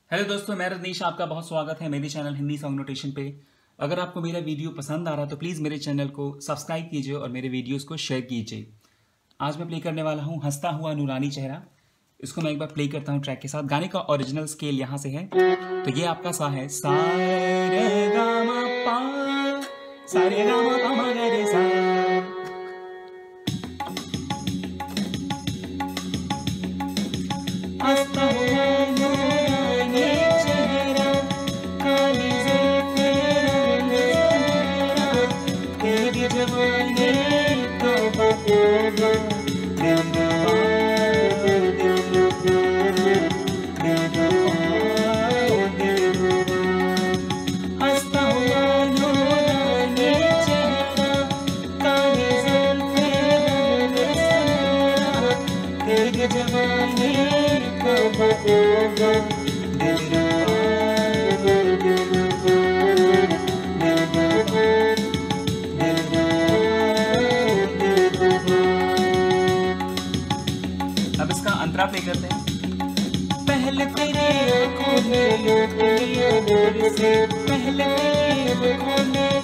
Hello दोस्तों, मैं रजनीश, आपका बहुत स्वागत है मेरे चैनल हिंदी सॉन्ग नोटेशन पे। अगर आपको मेरा वीडियो पसंद आ रहा तो प्लीज़ मेरे चैनल को सब्सक्राइब कीजिए और मेरे वीडियोस को शेयर कीजिए। आज मैं प्ले करने वाला हूँ हंसता हुआ नूरानी चेहरा। इसको मैं एक बार प्ले करता हूँ ट्रैक के साथ। गाने का ओरिजिनल स्केल यहाँ से है, तो ये आपका सा है सा रे गा मा पा, सा रे गा मा पा मा गा रे सा। हंसता हुआ नूरानी चेहरा, काली जुल्फें रंग सुनहरा, तेरी जवानी तौबा तौबा, दिलरुबा दिलरुबा दिलरुबा दिलरुबा। हंसता हुआ नूरानी चेहरा, काली जुल्फें रंग सुनहरा, तेरी जवानी तौबा तौबा, दिलरुबा दिलरुबा दिलरुबा दिलरुबा। अब इसका अंतरा प्ले करते हैं। पहले तेरे आँखों में लूट लिया नूर से, पहले तेरे आँखों में,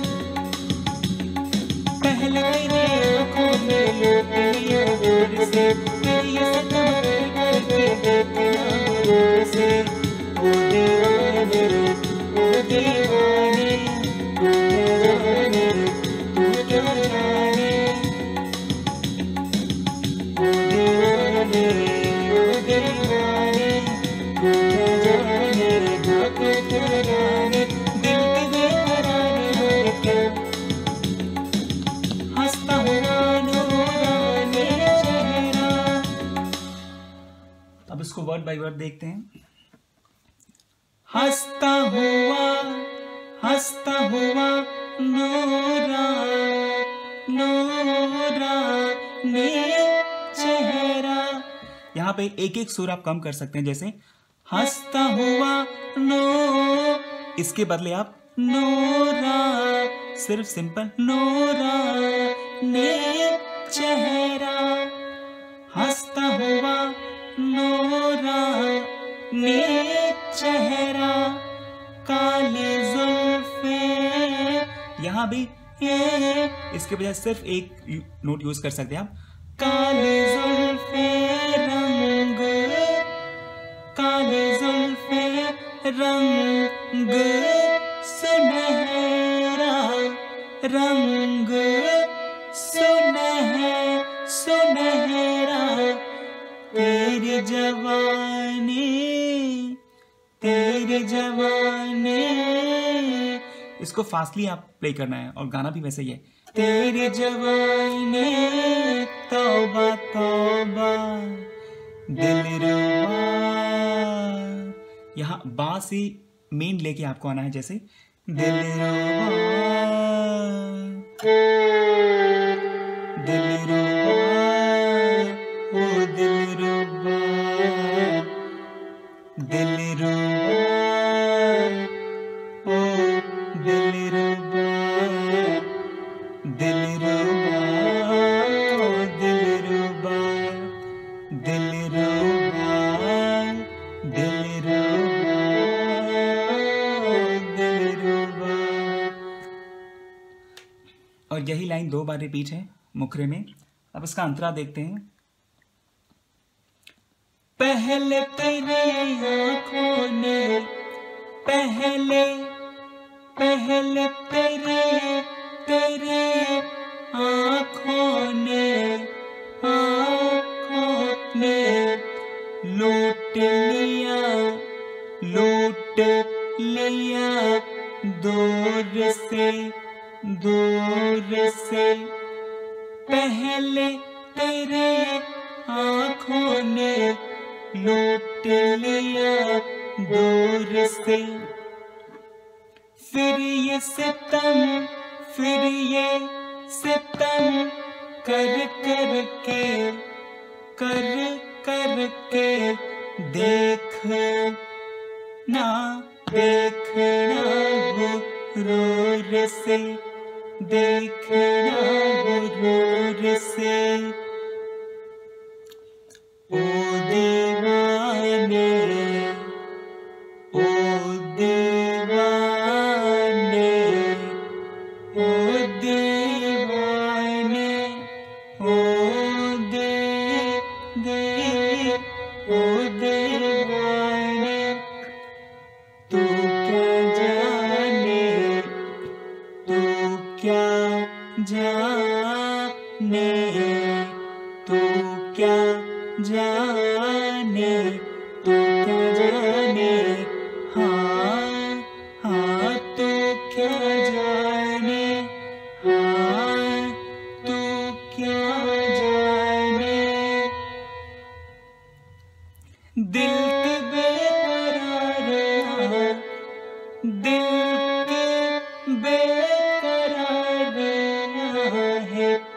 पहले तेरे आँखों में लूट लिया नूर से, तेरी सताए करके देखना नूर से। ओ दीवाने ओ दीवाने तू क्या जाने तू क्या जाने, ओ दीवाने ओ दीवाने तू क्या जाने तू क्या जाने, दिल की बेकरारी है क्या। हंसता हुआ नूरानी चेहरा। अब इसको वर्ड बाय वर्ड देखते हैं। हंसता हुआ नूरा नूरानी चेहरा। यहाँ पे एक एक सुर आप कम कर सकते हैं, जैसे हंसता हुआ नो, इसके बदले आप नूरा, सिर्फ सिंपल नूरा ने चेहरा। हंसता हुआ नूरा ने चेहरा, काली जुल्फें, यहाँ भी ये, इसके बजाय सिर्फ एक नोट यूज कर सकते हैं आप। काली जुल्फें रंग, काली जुल्फें रंग सुनहरा, रंग सुनहरा, तेरी जवानी तेरी जवानी। इसको फास्टली आप प्ले करना है और गाना भी वैसे ही है। तेरी जवानी तौबा तौबा, दिलरुबा। यहाँ बा से मेन लेके आपको आना है, जैसे दिलरुबा दिलरुबा ओ दिलरुबा दिलरुबा ओ दिलरुबा दिलरुबा ओ दिलरुबा दिलरुबा दिलरुबा दिलरुबा। और यही लाइन 2 बार रिपीट है मुखरे में। अब इसका अंतरा देखते हैं। पहले तेरे आँखों ने, पहले पहले तेरे तेरे आँखों ने लूट लिया दूर से, पहले तेरे आँखों ने लूट लिया दूर से। फिर ये सितम कर के देखना गुरूर से, देखना गुरूर से। ओ दीवाने ओ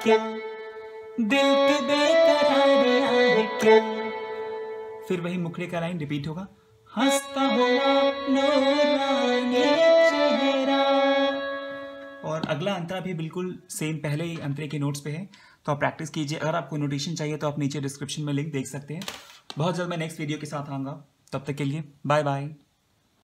क्या, दिल की बेकरारियां है क्या। फिर वही मुखड़े का लाइन रिपीट होगा, हंसता हुआ नूरानी चेहरा। और अगला अंतरा भी बिल्कुल सेम पहले ही अंतरे के नोट्स पे है, तो आप प्रैक्टिस कीजिए। अगर आपको नोटेशन चाहिए तो आप नीचे डिस्क्रिप्शन में लिंक देख सकते हैं। बहुत जल्द मैं नेक्स्ट वीडियो के साथ आऊँगा, तब तक के लिए बाय बाय।